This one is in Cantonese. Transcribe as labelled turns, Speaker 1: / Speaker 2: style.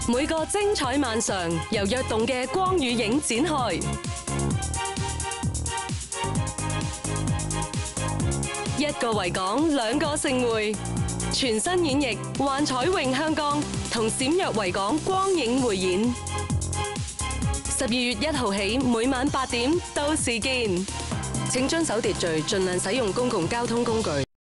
Speaker 1: 每個精彩晚上由躍動嘅光與影展開。一個維港，兩個盛會，全新演繹《幻彩詠香江》同閃躍維港光影匯演。12月1號起，每晚8點到時見。請遵守秩序，盡量使用公共交通工具。